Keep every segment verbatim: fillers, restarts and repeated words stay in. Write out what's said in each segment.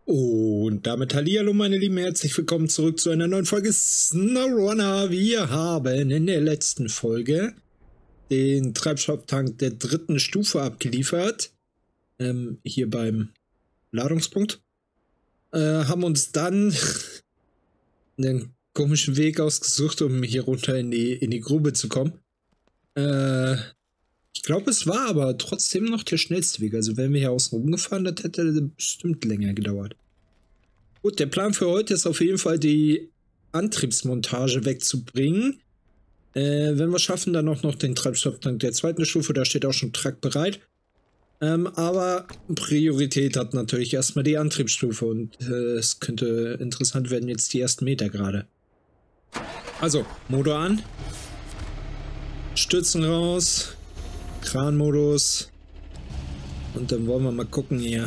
Und damit hallihallo meine Lieben, herzlich willkommen zurück zu einer neuen Folge SnowRunner. Wir haben in der letzten Folge den Treibstofftank der dritten Stufe abgeliefert. Ähm, hier beim Ladungspunkt. Äh, haben uns dann einen komischen Weg ausgesucht, um hier runter in die, in die Grube zu kommen. Äh, ich glaube, es war aber trotzdem noch der schnellste Weg. Also wären wir hier außen rumgefahren, das hätte bestimmt länger gedauert. Gut, der Plan für heute ist auf jeden Fall, die Antriebsmontage wegzubringen. Äh, wenn wir schaffen, dann auch noch den Treibstofftank der zweiten Stufe, da steht auch schon Truck bereit. Ähm, aber Priorität hat natürlich erstmal die Antriebsstufe und äh, es könnte interessant werden jetzt die ersten Meter gerade. Also, Motor an. Stützen raus. Kranmodus. Und dann wollen wir mal gucken hier.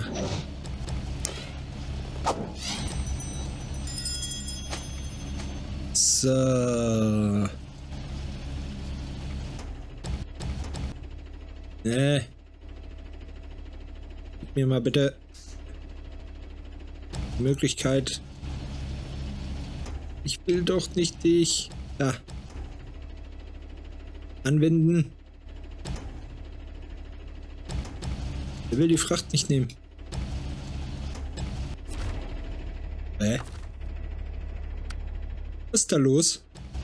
So. Nee. Gib mir mal bitte die Möglichkeit. Ich will doch nicht dich. Da. Anwenden. Er will die Fracht nicht nehmen. Hä? Was ist da los?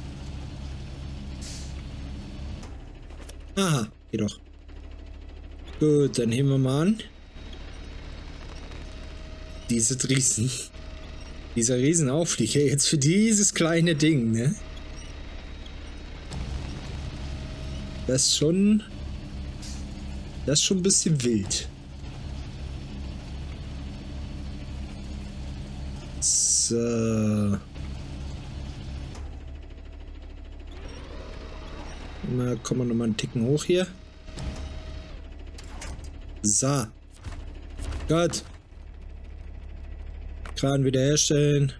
Aha, geh doch. Gut, dann heben wir mal an. Diese Riesen. Dieser Riesenauflieger jetzt für dieses kleine Ding, ne? Das ist schon... Das ist schon ein bisschen wild. So. Na, kommen wir nochmal einen Ticken hoch hier. So. Gut. Kran wiederherstellen.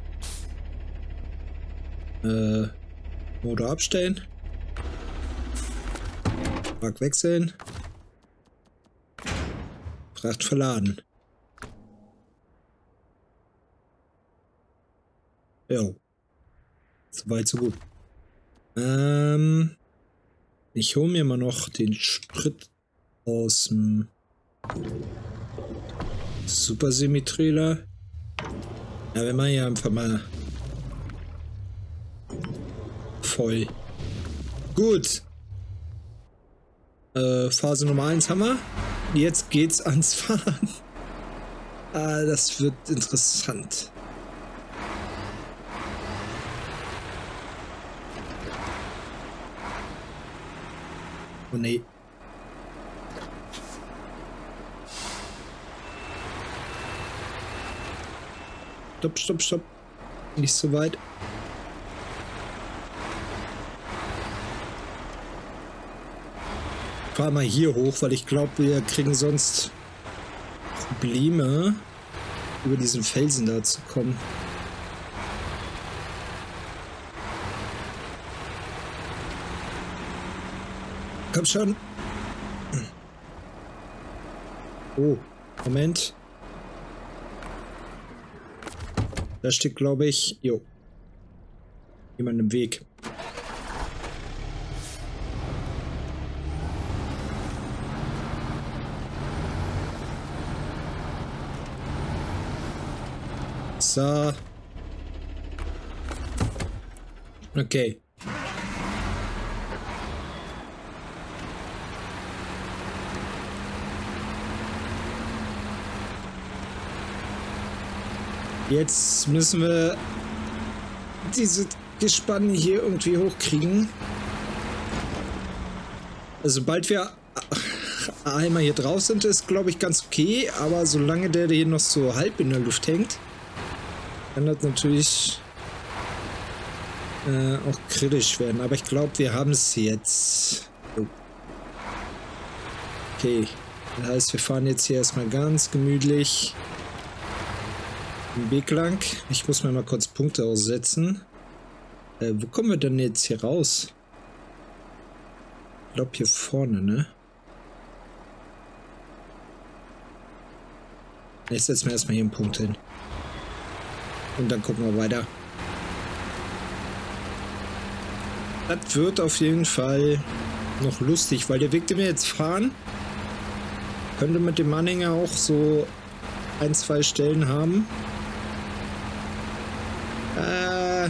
Äh, Motor abstellen. Wrack wechseln. Fracht verladen. Jo. Soweit so gut. Ähm... Ich hole mir mal noch den Sprit aus dem Super Semi-Trailer. Ja, wir machen ja einfach mal voll. Gut. Äh, Phase Nummer eins haben wir. Jetzt geht's ans Fahren. Ah, das wird interessant. Oh nee. Stopp, stopp, stopp. Nicht so weit. Fahr mal hier hoch, weil ich glaube, wir kriegen sonst Probleme, über diesen Felsen da zu kommen. Komm schon. Oh, Moment. Da steht, glaube ich, jo, jemand im Weg. So. Okay. Jetzt müssen wir diese Gespanne hier irgendwie hochkriegen. Also sobald wir einmal hier drauf sind, ist glaube ich ganz okay, aber solange der hier noch so halb in der Luft hängt, kann das natürlich äh, auch kritisch werden. Aber ich glaube, wir haben es jetzt. Oh. Okay, das heißt, wir fahren jetzt hier erstmal ganz gemütlich den Weg lang. Ich muss mir mal kurz Punkte aussetzen. Äh, wo kommen wir denn jetzt hier raus? Ich glaube hier vorne, ne? Ich setze mir erstmal hier einen Punkt hin. Und dann gucken wir weiter. Das wird auf jeden Fall noch lustig, weil der Weg, den wir jetzt fahren, könnte mit dem Anhänger auch so ein, zwei Stellen haben. Äh,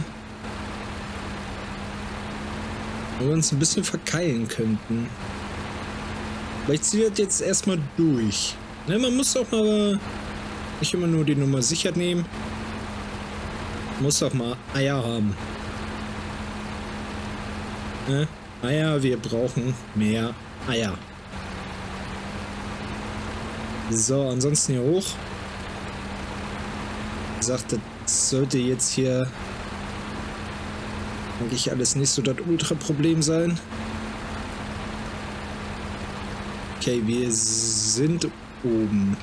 wo wir uns ein bisschen verkeilen könnten. Vielleicht zieht das jetzt erstmal durch. Ne, man muss auch mal nicht immer nur die Nummer sicher nehmen. Muss auch mal Eier haben. Ne? Eier, wir brauchen mehr Eier. So, ansonsten hier hoch. Wie gesagt, das sollte jetzt hier eigentlich alles nicht so das Ultra-Problem sein. Okay, wir sind oben.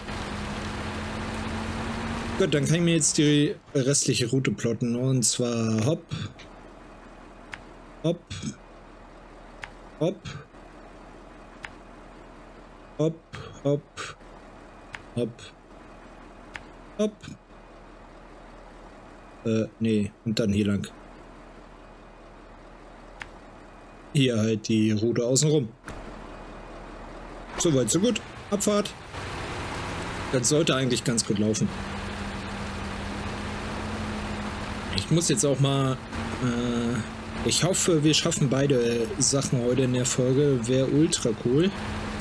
Gut, dann kann ich mir jetzt die restliche Route plotten. Und zwar hopp. Hopp. Hopp. Hopp. Hopp. Hopp. Hopp. Äh, nee. Und dann hier lang. Hier halt die Route außenrum. Soweit, so gut. Abfahrt. Das sollte eigentlich ganz gut laufen. Ich muss jetzt auch mal... Äh, ich hoffe, wir schaffen beide Sachen heute in der Folge. Wäre ultra cool.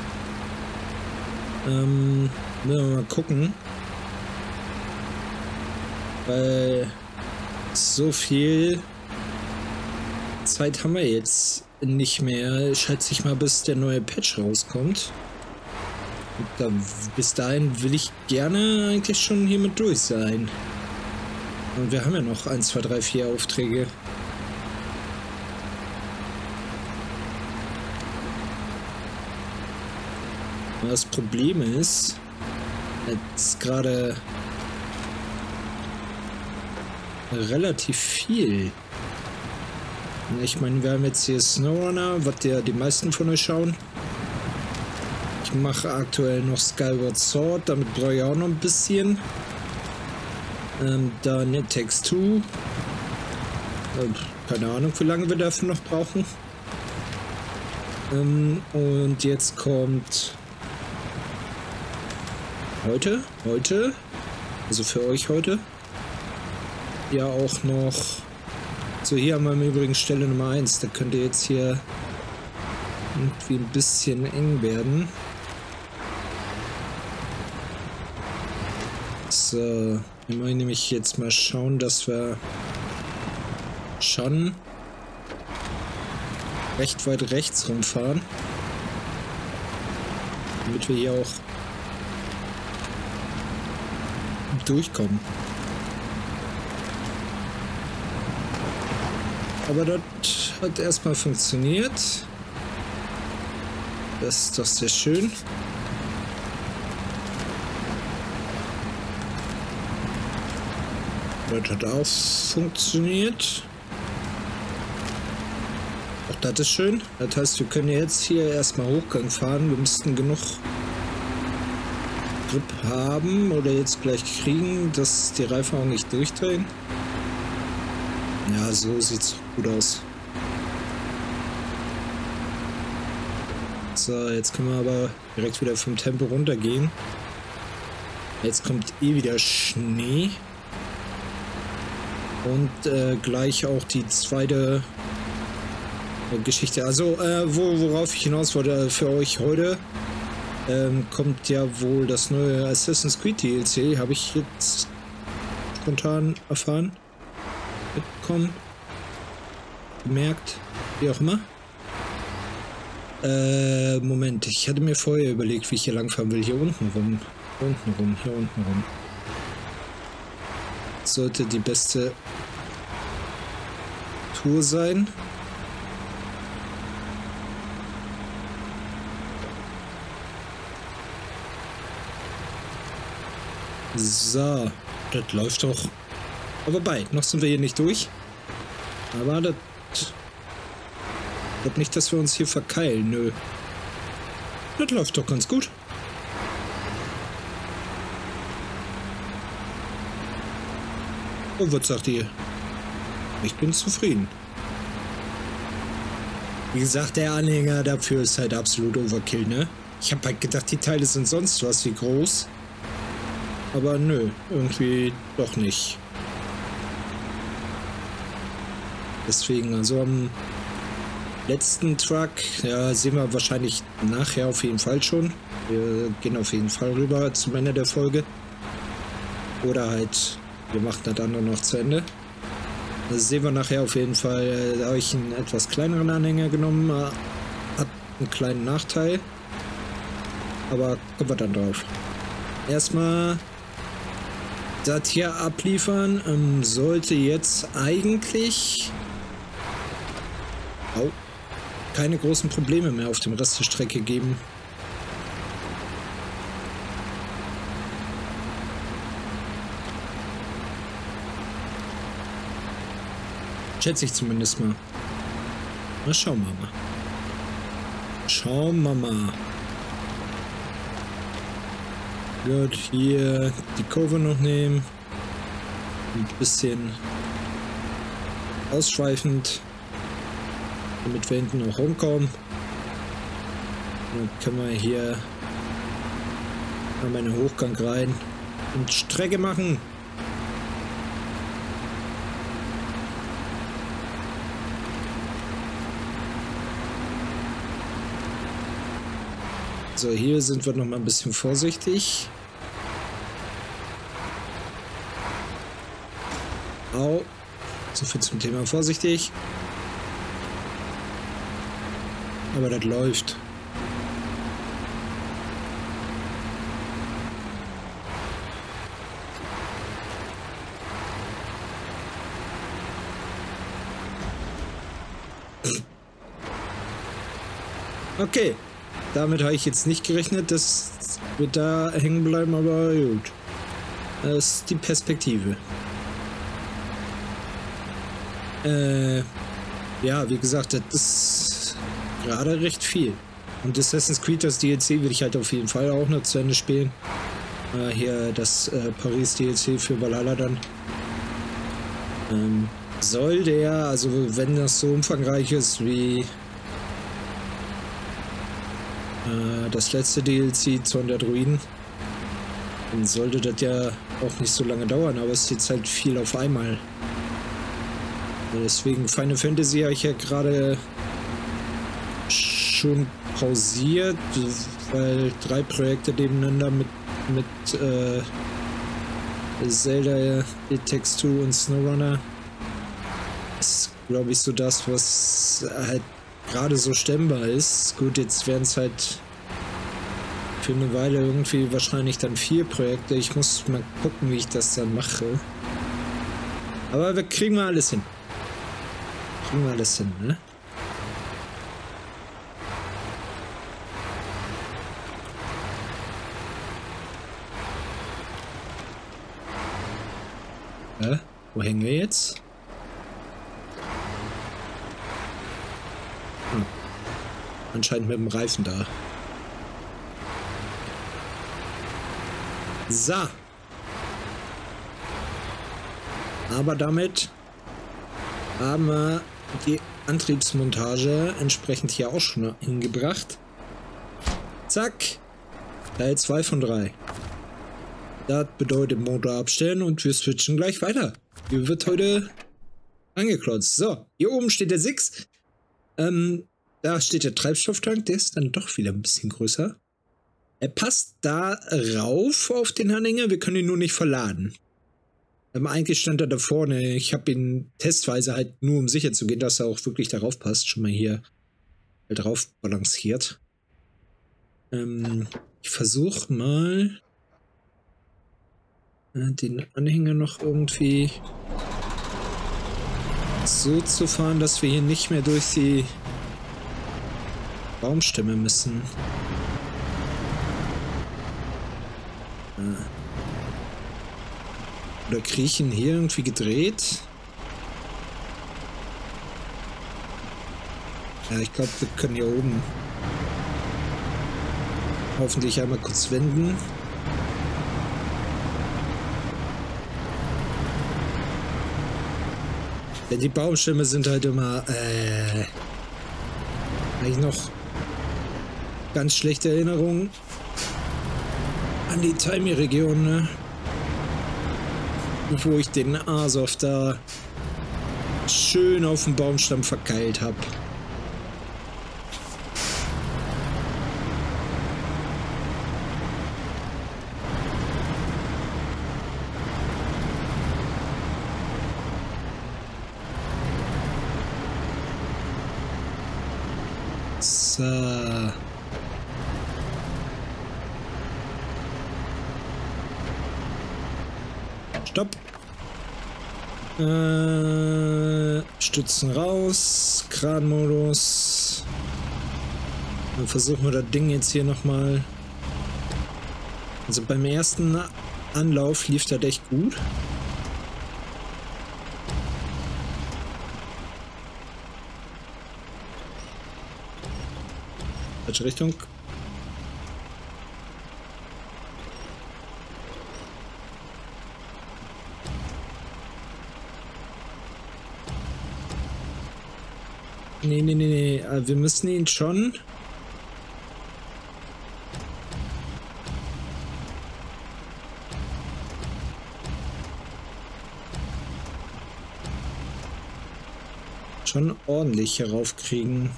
Ähm, müssen wir mal gucken. Weil so viel Zeit haben wir jetzt nicht mehr. Schätze ich mal, bis der neue Patch rauskommt. Und da, bis dahin will ich gerne eigentlich schon hiermit durch sein. Und wir haben ja noch eins, zwei, drei, vier Aufträge. Das Problem ist, jetzt gerade relativ viel. Ich meine, wir haben jetzt hier SnowRunner, was ja die meisten von euch schauen. Ich mache aktuell noch Skyward Sword, damit brauche ich auch noch ein bisschen. Ähm, dann It Takes Two. Äh, keine Ahnung, wie lange wir dafür noch brauchen. Ähm, und jetzt kommt heute, heute, also für euch heute, ja auch noch, so hier haben wir im Übrigen Stelle Nummer eins, da könnte jetzt hier irgendwie ein bisschen eng werden. So, wir wollen nämlich jetzt mal schauen, dass wir schon recht weit rechts rumfahren, damit wir hier auch durchkommen. Aber das hat erstmal funktioniert. Das ist doch sehr schön. Das hat auch funktioniert. Auch das ist schön. Das heißt, wir können jetzt hier erstmal Hochgang fahren. Wir müssten genug Grip haben oder jetzt gleich kriegen, dass die Reifen auch nicht durchdrehen. Ja, so sieht's gut aus. So, jetzt können wir aber direkt wieder vom Tempo runtergehen. Jetzt kommt eh wieder Schnee. Und äh, gleich auch die zweite äh, Geschichte. Also, äh, wo, worauf ich hinaus wollte für euch heute, ähm, kommt ja wohl das neue Assassin's Creed D L C. Habe ich jetzt spontan erfahren. Mitbekommen. Gemerkt. Wie auch immer. Äh, Moment. Ich hatte mir vorher überlegt, wie ich hier langfahren will. Hier unten rum. Unten rum. Hier unten rum. Sollte die beste Tour sein. So, das läuft doch. Aber bei, noch sind wir hier nicht durch. Aber das... Ich glaube nicht, dass wir uns hier verkeilen, nö. Das läuft doch ganz gut. Oh, was sagt ihr? Ich bin zufrieden. Wie gesagt, der Anhänger dafür ist halt absolut Overkill, ne? Ich habe halt gedacht, die Teile sind sonst was wie groß. Aber nö, irgendwie doch nicht. Deswegen, also am letzten Truck, ja, sehen wir wahrscheinlich nachher auf jeden Fall schon. Wir gehen auf jeden Fall rüber zum Ende der Folge. Oder halt, wir machen das andere noch zu Ende. Das sehen wir nachher auf jeden Fall. Da habe ich einen etwas kleineren Anhänger genommen. Hat einen kleinen Nachteil. Aber kommen wir dann drauf. Erstmal das hier abliefern. Ähm, sollte jetzt eigentlich oh, keine großen Probleme mehr auf dem Rest der Strecke geben. Schätze ich zumindest mal. Na, schauen wir mal. Schauen wir mal. Gut, hier die Kurve noch nehmen. Ein bisschen ausschweifend, damit wir hinten noch rumkommen. Dann können wir hier mal einen Hochgang rein und Strecke machen. So, hier sind wir noch mal ein bisschen vorsichtig. Au. So viel zum Thema vorsichtig. Aber das läuft. Okay. Damit habe ich jetzt nicht gerechnet, dass wir da hängen bleiben, aber gut. Das ist die Perspektive. Äh, ja, wie gesagt, das ist gerade recht viel. Und Assassin's Creed, das D L C, will ich halt auf jeden Fall auch noch zu Ende spielen. Äh, hier das äh, Paris D L C für Valhalla dann. Ähm, soll der, also wenn das so umfangreich ist wie das letzte D L C, Zorn der Druiden, dann sollte das ja auch nicht so lange dauern, aber es ist jetzt halt viel auf einmal. Deswegen Final Fantasy habe ich ja gerade schon pausiert, weil drei Projekte nebeneinander mit, mit äh, Zelda, It Takes Two und SnowRunner ist, glaube ich, so das, was halt gerade so stemmbar ist. Gut, jetzt werden es halt für eine Weile irgendwie wahrscheinlich dann vier Projekte. Ich muss mal gucken, wie ich das dann mache. Aber wir kriegen mal alles hin. Kriegen wir alles hin, ne? Äh, wo hängen wir jetzt? Hm. Anscheinend mit dem Reifen da. So. Aber damit haben wir die Antriebsmontage entsprechend hier auch schon hingebracht. Zack. Teil zwei von drei. Das bedeutet Motor abstellen und wir switchen gleich weiter. Hier wird heute angeklotzt. So, hier oben steht der Six. Ähm, da steht der Treibstofftank, der ist dann doch wieder ein bisschen größer. Er passt da rauf auf den Anhänger, wir können ihn nur nicht verladen. Ähm, eigentlich stand er da vorne, ich habe ihn testweise halt nur, um sicher zu gehen, dass er auch wirklich darauf passt, schon mal hier drauf balanciert. Ähm, ich versuche mal äh, den Anhänger noch irgendwie so zu fahren, dass wir hier nicht mehr durch die Baumstämme müssen. Oder kriege ich ihn hier irgendwie gedreht? Ja, ich glaube, wir können hier oben hoffentlich einmal kurz wenden. Denn die Baumstämme sind halt immer, äh, eigentlich noch ganz schlechte Erinnerungen an die Taimi-Region, ne? Wo ich den Azoth da schön auf dem Baumstamm verkeilt habe. So. Stopp. Äh, Stützen raus. Kranmodus. Dann versuchen wir das Ding jetzt hier nochmal. Also beim ersten Anlauf lief das echt gut. Falsche Richtung. Nee, nee, nee, nee. Wir müssen ihn schon. Schon ordentlich heraufkriegen.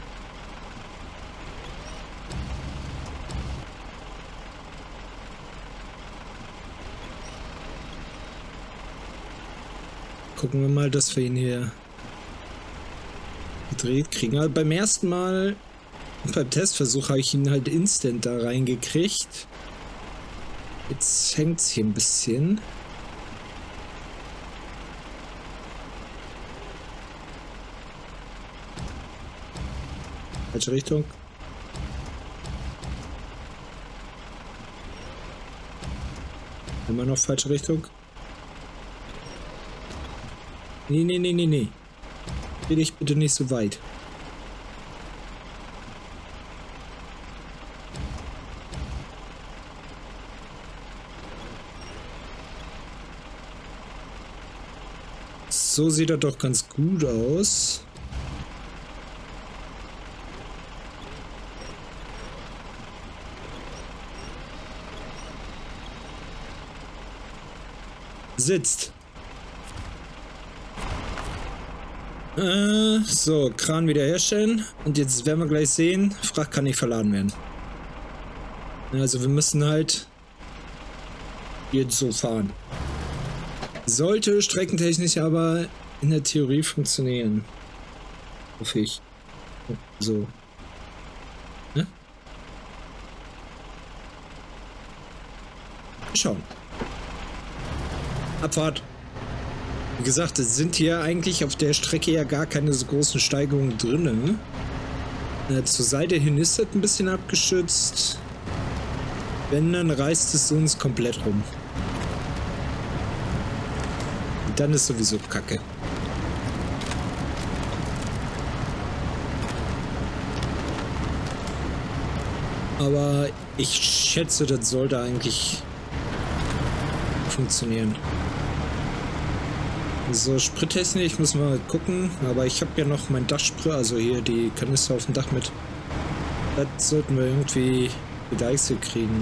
Gucken wir mal, dass wir ihn hier gedreht kriegen. Aber beim ersten Mal, beim Testversuch, habe ich ihn halt instant da reingekriegt. Jetzt hängt es hier ein bisschen. Falsche Richtung. Immer noch falsche Richtung. Nee, nee, nee, nee, nee. Dreh dich bitte nicht so weit. So sieht er doch ganz gut aus. Sitzt. Äh, so, Kran wiederherstellen. Und jetzt werden wir gleich sehen, Fracht kann nicht verladen werden. Also wir müssen halt jetzt so fahren. Sollte streckentechnisch aber in der Theorie funktionieren. Hoffe ich. So. Ne? Schauen. Abfahrt. Wie gesagt, es sind hier eigentlich auf der Strecke ja gar keine so großen Steigungen drin. Äh, zur Seite hin ist das ein bisschen abgeschützt. Wenn, dann reißt es uns komplett rum. Und dann ist sowieso Kacke. Aber ich schätze, das sollte eigentlich funktionieren. So, sprittechnisch muss man mal gucken, aber ich habe ja noch mein Dachsprit, also hier die Kanister auf dem Dach mit. Das sollten wir irgendwie gedeichselt kriegen.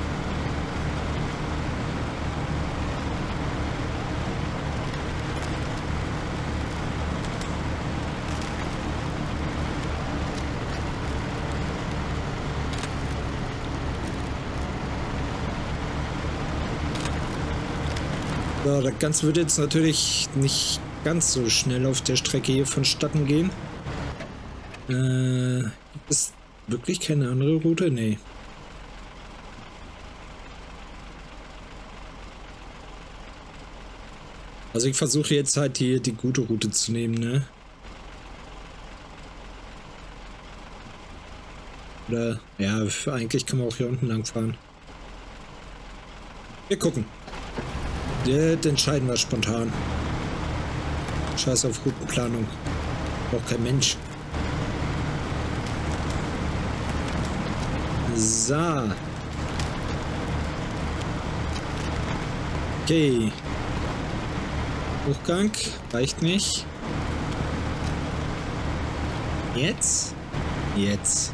So, das Ganze wird jetzt natürlich nicht ganz so schnell auf der Strecke hier vonstatten gehen. Äh, gibt es wirklich keine andere Route? Nee. Also ich versuche jetzt halt hier die gute Route zu nehmen, ne? Oder, ja, eigentlich kann man auch hier unten lang fahren. Wir gucken. Das entscheiden wir spontan. Scheiß auf Routenplanung. Braucht kein Mensch. So. Okay. Hochgang. Reicht nicht. Jetzt? Jetzt.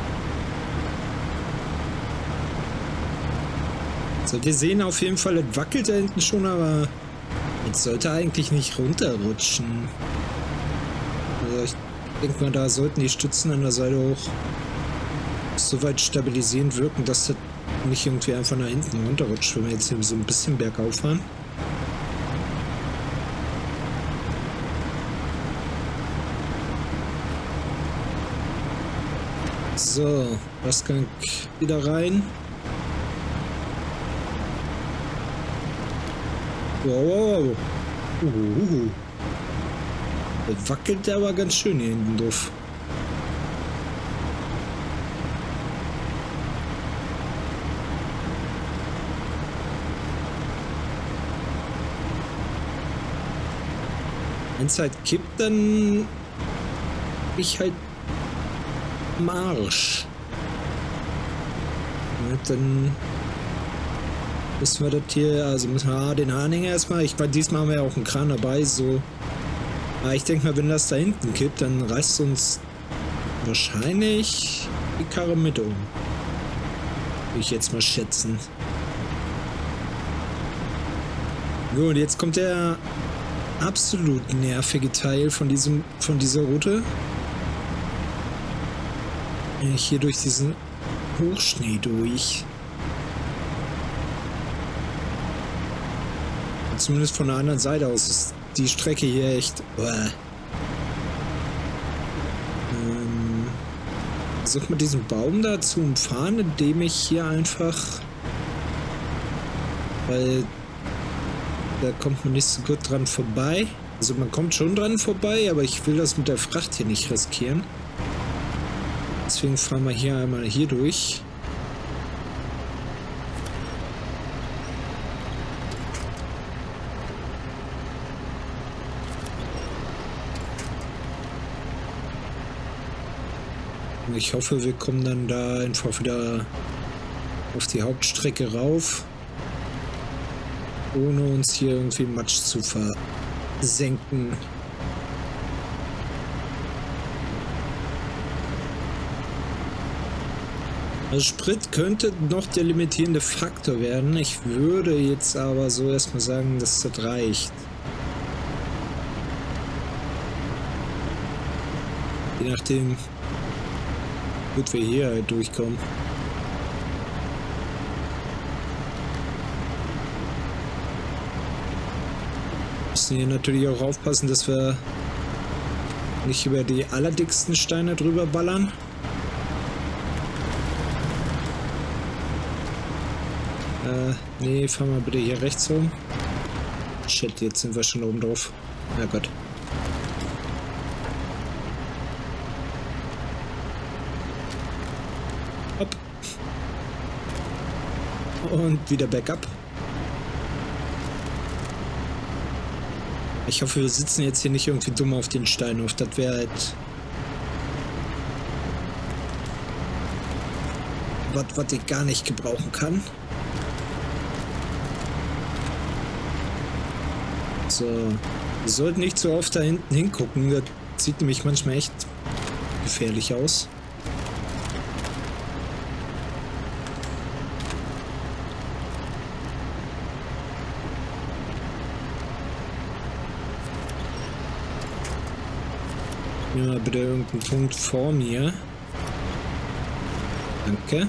So, wir sehen auf jeden Fall, es wackelt da hinten schon, aber jetzt sollte eigentlich nicht runterrutschen. Also ich denke mal, da sollten die Stützen an der Seite auch so weit stabilisierend wirken, dass das nicht irgendwie einfach nach hinten runterrutscht, wenn wir jetzt hier so ein bisschen bergauf fahren. So, Ausgang wieder rein. Wow. Uh, uh. Das wackelt aber ganz schön hier hinten drauf. Wenn es halt kippt, dann ich halt Marsch. Ja, dann müssen wir das hier, also müssen wir ah, den Anhänger erstmal, ich meine, diesmal haben wir ja auch einen Kran dabei, so. Aber ich denke mal, wenn das da hinten kippt, dann reißt uns wahrscheinlich die Karre mit um. Würde ich jetzt mal schätzen. So, und jetzt kommt der absolut nervige Teil von diesem, von dieser Route. Hier durch diesen Hochschnee durch. Und zumindest von der anderen Seite aus ist die Strecke hier echt. Uah. Ähm, versuch mal diesen Baum da zu umfahren, indem ich hier einfach. Weil da kommt man nicht so gut dran vorbei. Also man kommt schon dran vorbei, aber ich will das mit der Fracht hier nicht riskieren. Deswegen fahren wir hier einmal hier durch. Und ich hoffe, wir kommen dann da einfach wieder auf die Hauptstrecke rauf, ohne uns hier irgendwie Matsch zu versenken. Also Sprit könnte noch der limitierende Faktor werden. Ich würde jetzt aber so erstmal sagen, dass das reicht. Je nachdem, wie gut wir hier halt durchkommen. Müssen hier natürlich auch aufpassen, dass wir nicht über die allerdicksten Steine drüber ballern. Äh, nee, fahren wir bitte hier rechts rum. Shit, jetzt sind wir schon oben drauf. Na Gott. Hopp. Und wieder Backup. Ich hoffe, wir sitzen jetzt hier nicht irgendwie dumm auf den Stein auf. Das wäre halt was, was ich gar nicht gebrauchen kann. So, wir sollten nicht so oft da hinten hingucken. Das sieht nämlich manchmal echt gefährlich aus. Nimm mal bitte irgendeinen Punkt vor mir. Danke.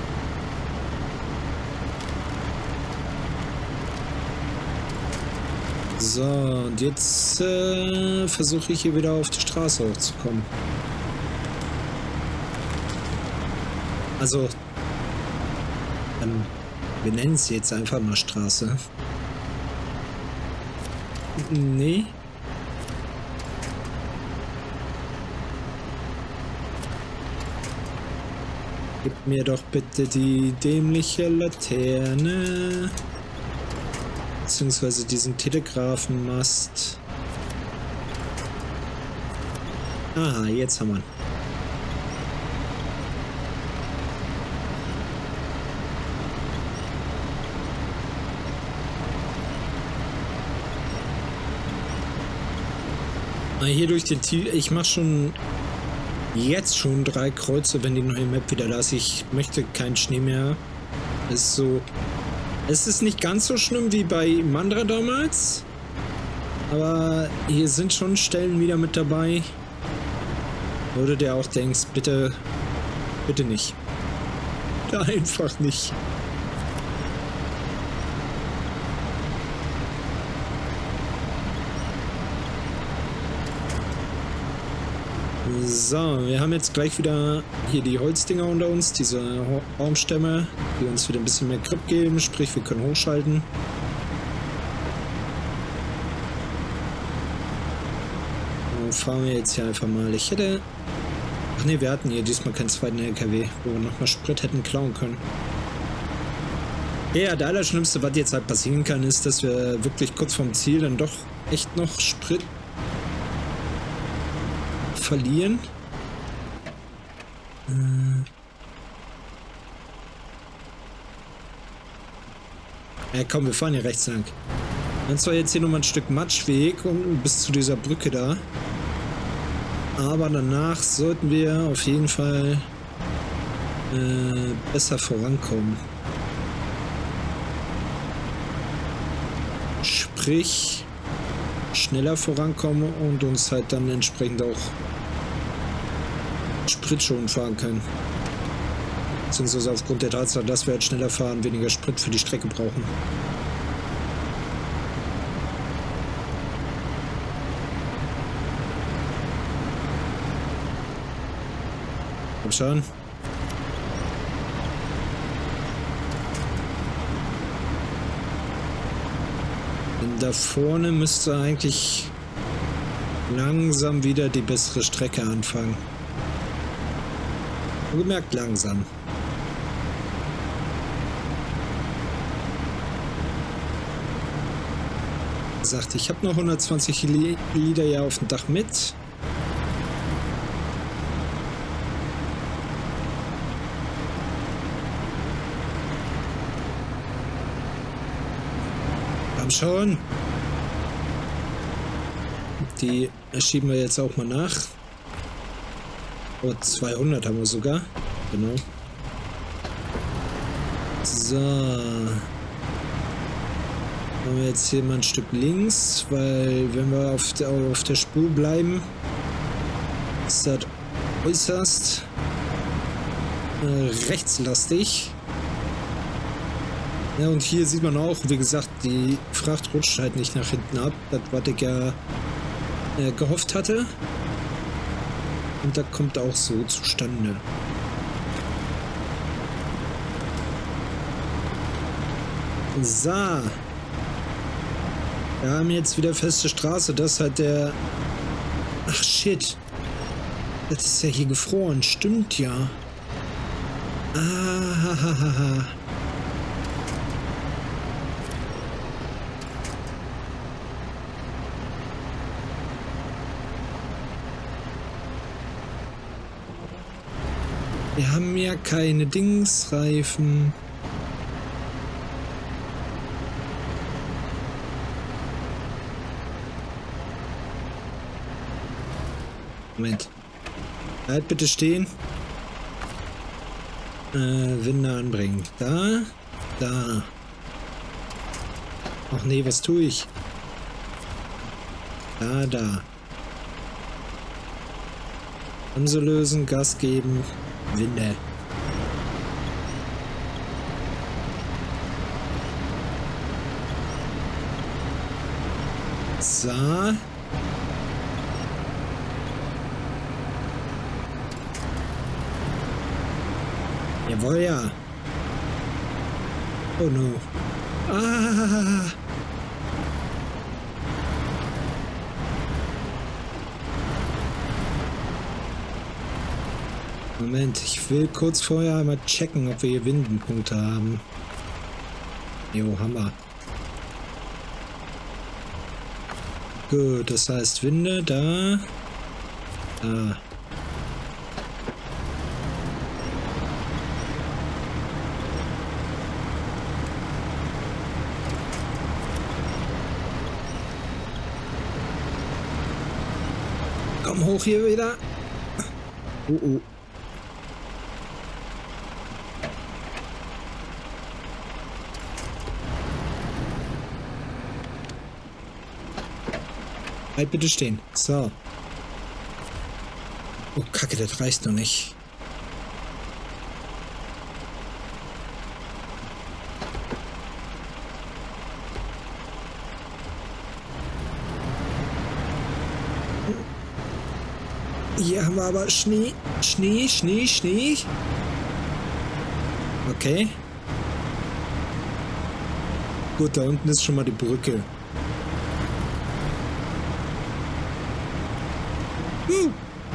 So, und jetzt äh, versuche ich hier wieder auf die Straße hochzukommen. Also, ähm, wir nennen es jetzt einfach mal Straße. Nee. Gib mir doch bitte die dämliche Laterne. Beziehungsweise diesen Telegrafenmast. Ah, jetzt haben wir ihn. Hier durch den Ziel, ich mache schon jetzt schon drei Kreuze, wenn die neue Map wieder da ist. Ich möchte keinen Schnee mehr. Es ist so, es ist nicht ganz so schlimm wie bei Mandra damals, aber hier sind schon Stellen wieder mit dabei, wo du dir auch denkst, bitte, bitte nicht. Einfach nicht. So, wir haben jetzt gleich wieder hier die Holzdinger unter uns, diese Baumstämme, die uns wieder ein bisschen mehr Grip geben, sprich wir können hochschalten. Dann fahren wir jetzt hier einfach mal. Ich hätte... Ach ne, wir hatten hier diesmal keinen zweiten L K W, wo wir nochmal Sprit hätten klauen können. Ja, das Allerschlimmste, was jetzt halt passieren kann, ist, dass wir wirklich kurz vorm Ziel dann doch echt noch Sprit verlieren. Ja komm, wir fahren hier rechts lang. Und zwar jetzt hier nochmal ein Stück Matschweg und bis zu dieser Brücke da. Aber danach sollten wir auf jeden Fall äh, besser vorankommen. Sprich, schneller vorankommen und uns halt dann entsprechend auch Sprit schon fahren können. Beziehungsweise aufgrund der Tatsache, dass wir halt schneller fahren, weniger Sprit für die Strecke brauchen. Komm schon. Denn da vorne müsste eigentlich langsam wieder die bessere Strecke anfangen. Gemerkt langsam. Wie gesagt, ich habe noch hundertzwanzig Liter ja auf dem Dach mit. Komm schon. Die schieben wir jetzt auch mal nach. Oh, zweihundert haben wir sogar. Genau. So. Machen wir jetzt hier mal ein Stück links, weil wenn wir auf der, auf der Spur bleiben, ist das äußerst äh, rechtslastig. Ja, und hier sieht man auch, wie gesagt, die Fracht rutscht halt nicht nach hinten ab. Das, was ich ja äh, gehofft hatte. Und das kommt auch so zustande. So. Wir haben jetzt wieder feste Straße. Das hat der... Ach shit. Das ist ja hier gefroren. Stimmt ja. Ah. Wir haben ja keine Dingsreifen. Moment. Halt bitte stehen. Äh, Winde anbringen. Da. Da. Ach nee, was tue ich? Da, da. Bremse lösen, Gas geben. Winde. So. Jawohl, ja. Oh no. Ah. Moment, ich will kurz vorher einmal checken, ob wir hier Windenpunkte haben. Jo, Hammer. Gut, das heißt Winde, da. Da. Komm hoch hier wieder. Oh oh. Halt bitte stehen. So. Oh Kacke, das reicht noch nicht. Hier haben wir aber Schnee, Schnee, Schnee, Schnee. Okay. Gut, da unten ist schon mal die Brücke. Hm.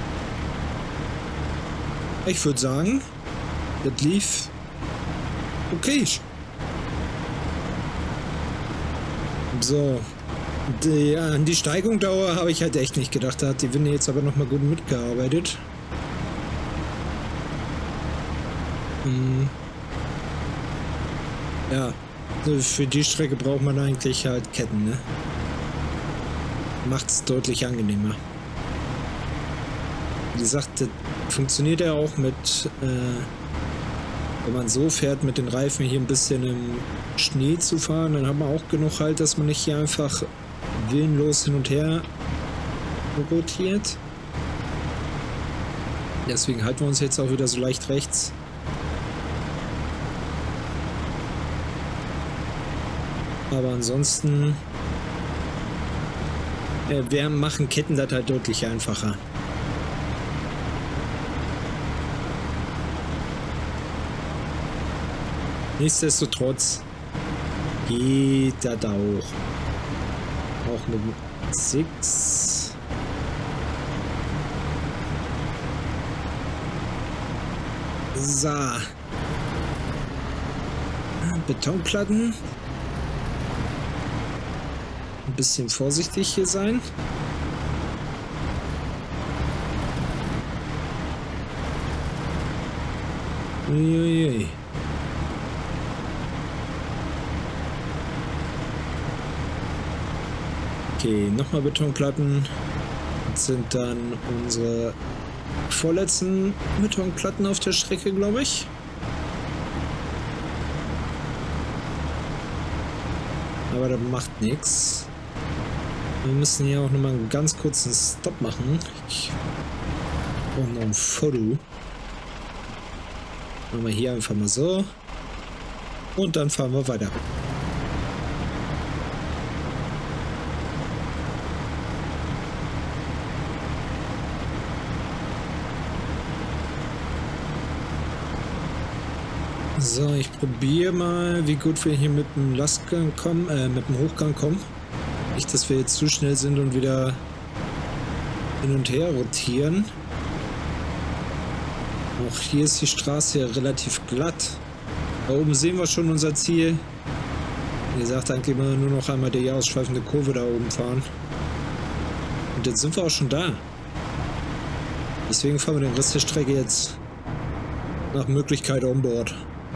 Ich würde sagen, das lief okay. So. Die, an die Steigungdauer habe ich halt echt nicht gedacht. Da hat die Winde jetzt aber nochmal gut mitgearbeitet. Hm. Ja, für die Strecke braucht man eigentlich halt Ketten, ne? Macht es deutlich angenehmer. Wie gesagt, das funktioniert ja auch mit, äh, wenn man so fährt, mit den Reifen hier ein bisschen im Schnee zu fahren, dann haben wir auch genug halt, dass man nicht hier einfach willenlos hin und her rotiert. Deswegen halten wir uns jetzt auch wieder so leicht rechts. Aber ansonsten äh, wir machen Ketten das halt deutlich einfacher. Nichtsdestotrotz geht das auch. Auch mit sechs. So. Betonplatten. Ein bisschen vorsichtig hier sein. Uiuiui. Okay, nochmal Betonplatten. Das sind dann unsere vorletzten Betonplatten auf der Strecke, glaube ich. Aber das macht nichts. Wir müssen hier auch nochmal einen ganz kurzen Stop machen. Ich brauche noch ein Foto. Machen wir hier einfach mal so. Und dann fahren wir weiter. So, ich probiere mal, wie gut wir hier mit dem Lastgang kommen, äh, mit dem Hochgang kommen. Nicht, dass wir jetzt zu schnell sind und wieder hin und her rotieren. Auch hier ist die Straße ja relativ glatt. Da oben sehen wir schon unser Ziel. Wie gesagt, eigentlich mal nur noch einmal die ausschweifende Kurve da oben fahren. Und jetzt sind wir auch schon da. Deswegen fahren wir den Rest der Strecke jetzt nach Möglichkeit onboard.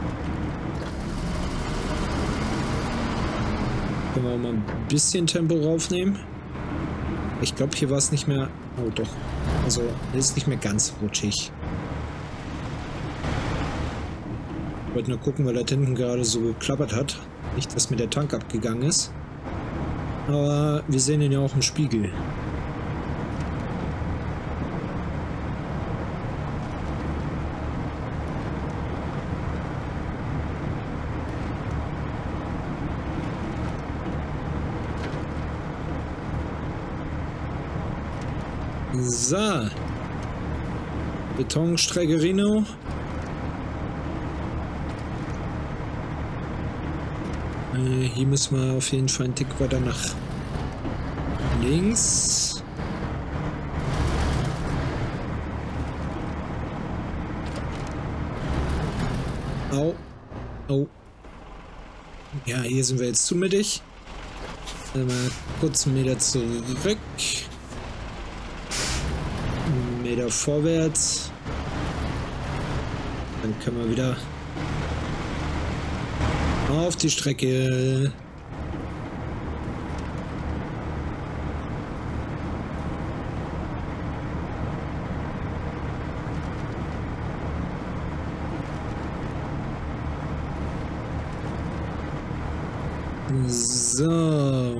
Können wir auch mal ein bisschen Tempo raufnehmen. Ich glaube, hier war es nicht mehr... Oh doch. Also, hier ist nicht mehr ganz rutschig. Ich wollte nur gucken, weil da hinten gerade so geklappert hat. Nicht, dass mir der Tank abgegangen ist. Aber wir sehen ihn ja auch im Spiegel. So. Betonstrecke Reno. Äh, hier müssen wir auf jeden Fall einen Tick weiter nach links. Au. Oh. Ja, hier sind wir jetzt zu mittig. Mal kurz einen Meter zurück. Meter vorwärts. Dann können wir wieder auf die Strecke. So.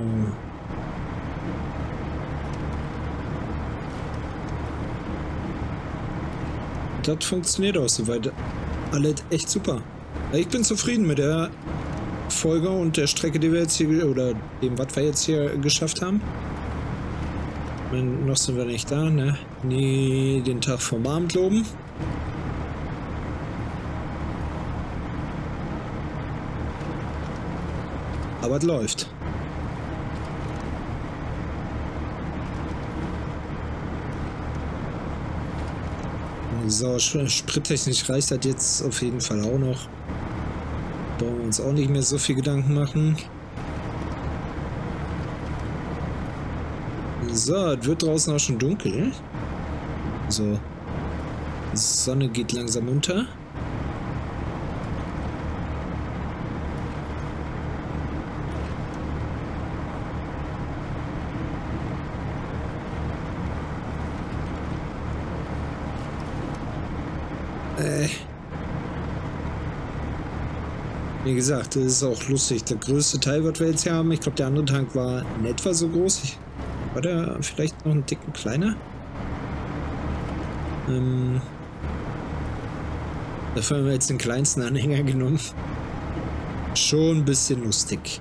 Das funktioniert auch soweit. Alles echt super. Ich bin zufrieden mit der Folge und der Strecke, die wir jetzt hier, oder dem, was wir jetzt hier geschafft haben. Meine, noch sind wir nicht da, ne? Nie den Tag vom Abend loben. Aber es läuft. So, sprittechnisch reicht das jetzt auf jeden Fall auch noch. Brauchen wir uns auch nicht mehr so viel Gedanken machen. So, es wird draußen auch schon dunkel. So. Die Sonne geht langsam unter. Äh. Wie gesagt, das ist auch lustig. Der größte Teil, was wir jetzt hier haben, ich glaube, der andere Tank war in etwa so groß. Ich, war der vielleicht noch einen Ticken kleiner? Ähm. Dafür haben wir jetzt den kleinsten Anhänger genommen. Schon ein bisschen lustig.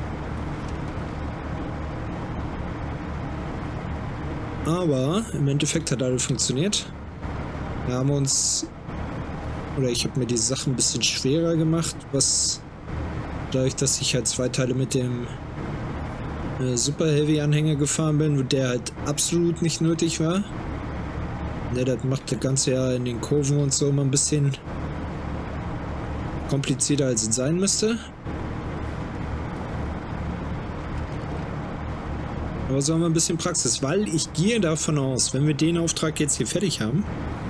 Aber im Endeffekt hat alles funktioniert. Wir haben uns, oder ich habe mir die Sache ein bisschen schwerer gemacht, was dadurch, dass ich halt zwei Teile mit dem äh, Super Heavy Anhänger gefahren bin, der halt absolut nicht nötig war. Ne, das macht das Ganze ja in den Kurven und so immer ein bisschen komplizierter, als es sein müsste. Aber so haben wir ein bisschen Praxis, weil ich gehe davon aus, wenn wir den Auftrag jetzt hier fertig haben,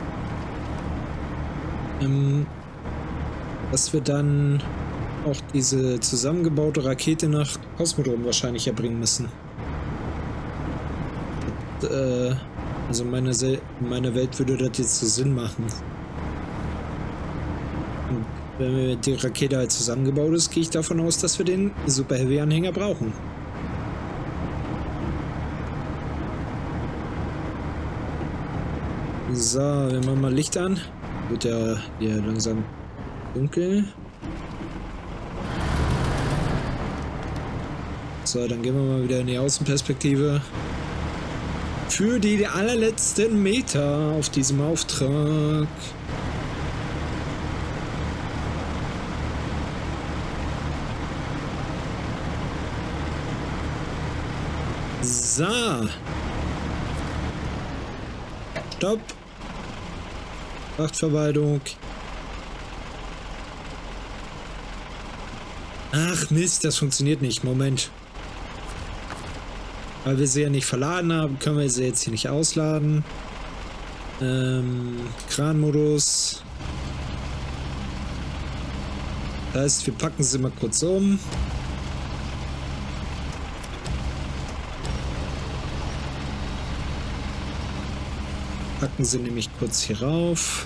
ähm, dass wir dann auch diese zusammengebaute Rakete nach Kosmodrom wahrscheinlich erbringen müssen. Und, äh, also in meiner, in meiner Welt würde das jetzt so Sinn machen. Und wenn wir die Rakete halt zusammengebaut ist, gehe ich davon aus, dass wir den Super Heavy Anhänger brauchen. So, wir machen mal Licht an. Wird ja hier langsam dunkel. So, dann gehen wir mal wieder in die Außenperspektive. Für die allerletzten Meter auf diesem Auftrag. So. Stopp. Frachtverwaltung. Ach Mist, das funktioniert nicht. Moment. Weil wir sie ja nicht verladen haben, können wir sie jetzt hier nicht ausladen. Ähm, Kranmodus. Das heißt, wir packen sie mal kurz um. Packen sie nämlich kurz hier rauf.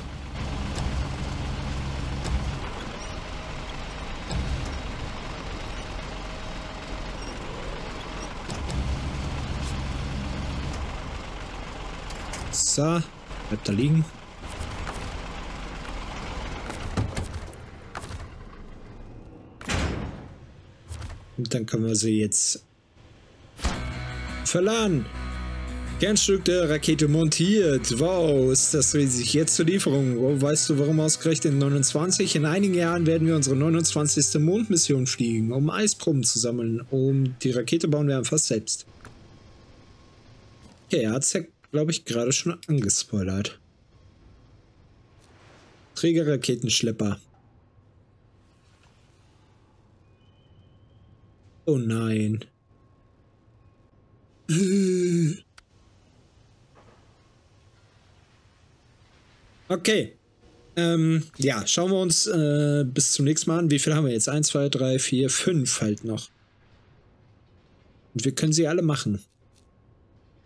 So, bleibt da liegen. Und dann können wir sie jetzt verladen. Kernstück der Rakete montiert. Wow, ist das riesig. Jetzt zur Lieferung. Oh, weißt du, warum ausgerechnet neunundzwanzig? In einigen Jahren werden wir unsere neunundzwanzigste Mondmission fliegen, um Eisproben zu sammeln. Um die Rakete bauen wir fast selbst. Okay, er hat es ja, glaube ich, gerade schon angespoilert. Trägerraketenschlepper. Oh nein. Okay. Ähm, ja, schauen wir uns äh, bis zum nächsten Mal an. Wie viel haben wir jetzt? eins, zwei, drei, vier, fünf halt noch. Und wir können sie alle machen.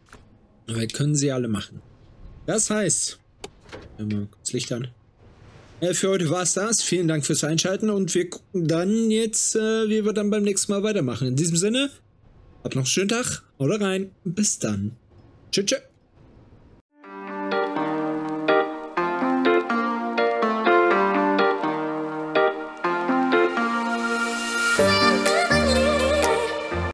Wir können sie alle machen. Das heißt, wir mal kurz Licht an. Äh, für heute war es das. Vielen Dank fürs Einschalten und wir gucken dann jetzt, äh, wie wir dann beim nächsten Mal weitermachen. In diesem Sinne, habt noch einen schönen Tag, haut rein, bis dann. Tschüss. Tschüss.